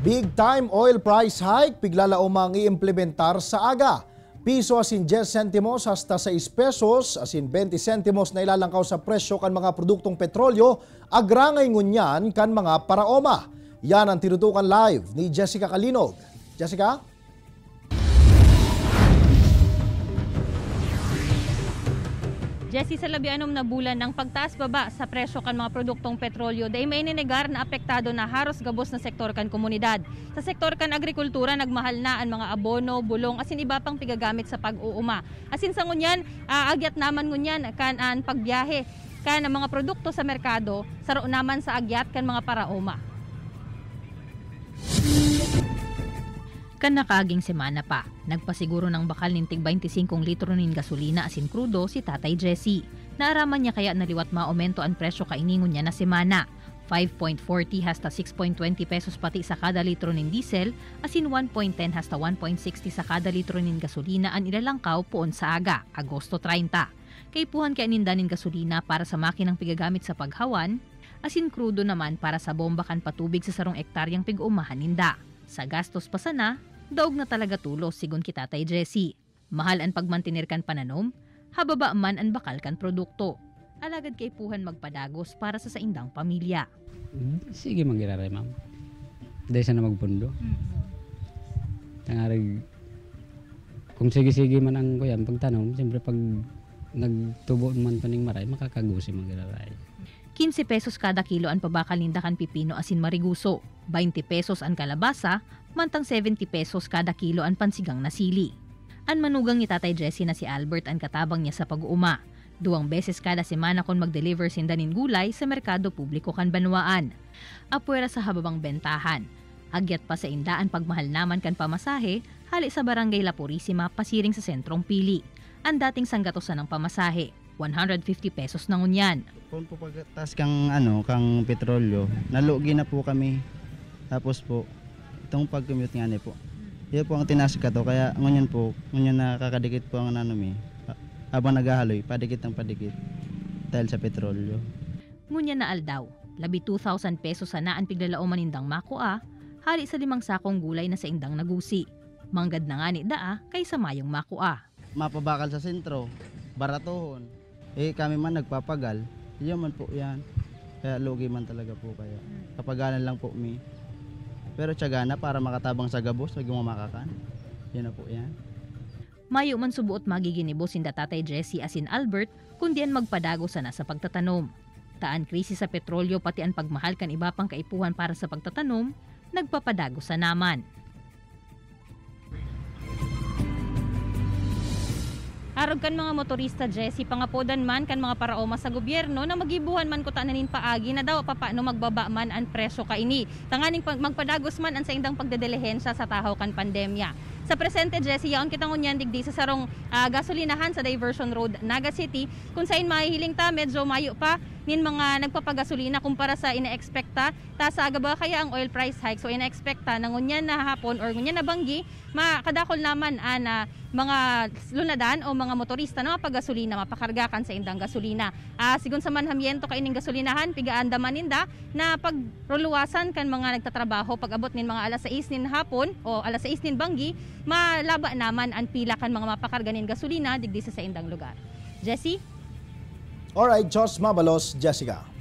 Big time oil price hike, piglalaumang i-implementar sa aga. Piso asin 10 sentimos hasta 6 pesos, asin 20 sentimos na ilalangkaw sa presyo kan mga produktong petrolyo, agrangay ngunyan kan mga paraoma. Yan ang tinutukan live ni Jessica Calinog. Jessica? Jessie, sa 16 na bulan ng pagtaas-baba sa presyo kan mga produktong petrolyo, dahil may ninegar na apektado na haros gabos na sektor kan komunidad. Sa sektor kan agrikultura, nagmahal na ang mga abono, bulong, asin iba pang pigagamit sa pag-uuma. Asin sa ngunyan, agyat naman ngunyan kan ang pagbiyahe kan ang mga produkto sa merkado, saro naman sa agyat kan mga paraoma. Kan nakaging semana pa, nagpasiguro ng bakal ng tig 25 litro nin gasolina asin krudo si Tatay Jesse. Naaraman niya kaya naliwat maaumento ang presyo kainingon niya na semana. 5.40 hasta 6.20 pesos pati sa kada litro nin diesel, asin 1.10 hasta 1.60 sa kada litro nin gasolina ang ilalangkaw poon sa aga, Agosto 30. Kaipuhan kaya ninda nin gasolina para sa makinang pigagamit sa paghawan, asin krudo naman para sa bomba kan patubig sa sarong ektaryang pig-umahan ninda. Sa gastos pa sana, daog na talaga tulos sigon kita Tatay Jesse. Mahal ang pagmantinir kan pananom, hababa man ang bakal kan produkto. Alagad kay puhan magpadagos para sa saindang pamilya. Sige magiraray ma'am. Dahil sana magpundo. Tangarig, kung sige-sige man ang kuya, pagtanom, siyempre pag nagtubo man paning maray, makakagusi magiraray. 15 pesos kada kilo ang pabakal nindakan pipino asin mariguso, 20 pesos ang kalabasa, mantang 70 pesos kada kilo ang pansigang na sili. Ang manugang ni Tatay Jesse na si Albert ang katabang niya sa pag-uuma. 2 beses kada semana kon mag-deliver sindanin gulay sa merkado publiko kan Banwaan. Apuera sa hababang bentahan. Agyat pa sa indaan pagmahal naman kan pamasahe, hali sa barangay La Purisima pasiring sa sentrong Pili. Ang dating sanggatosan ng pamasahe, 150 pesos na ngunyan. Kung po pagtas kang petrolyo, nalugi na po kami. Tapos po, itong pag-commute nga po. Yan po ang tinasik ka to, kaya ngunyan nakakadikit po ang nanami. Habang naghahaloy, padikit ng padikit dahil sa petrolyo. Ngunyan na aldaw, labi 2,000 pesos sana ang piglalauman indang makua, hali sa 5 sakong gulay na sa indang nagusi. Manggad na nga ni daa kaysa mayong makua. Mapabakal sa sentro, baratohon. Kami man nagpapagal, yun man po yan. Kaya lugi man talaga po kaya. Kapagalan lang po mi. Pero tiyaga na para makatabang sa gabos, wag yung mamakakan. Yan na po yan. Mayo man subuot magiginibo sinda Tatay Jesse asin Albert, kundi ang magpadago sana sa pagtatanom. Taan krisis sa petrolyo pati ang pagmahal kan iba pang kaipuhan para sa pagtatanom, nagpapadago sa naman. Arog kan mga motorista Jesse, pangapodan man kan mga paraoma sa gobyerno na magibuhan man ko tananin paagi na daw papaano magbaba man ang presyo kaini. Tanganing magpadagos man ang sa indang pagdedelehensya sa tahaw kan pandemya. Sa presente Jesse, yaon kitang unyan digdi sa sarong gasolinahan sa Diversion Road, Naga City. Kung saan mahihiling ta, medyo mayo pa nin mga nagpapagasolina kumpara sa ina-expecta. Ta sa agaba kaya ang oil price hike. So ina-expecta na ngunyan na hapon or ngunyan na banggi, makadakol naman na mga lunadan o mga motorista na mapagasolina, mapakargakan sa indang gasolina. Sigun sa manhamiento kaining gasolinahan, pigaandaman ninda na pagruluwasan kan mga nagtatrabaho pag abot nin mga alas 6 nin hapon o alas 6 nin banggi, malaba naman ang pila kan mga mapakarganin gasolina digdi sa indang lugar. Jesse? Alright, Diyos mabalos, Jessica.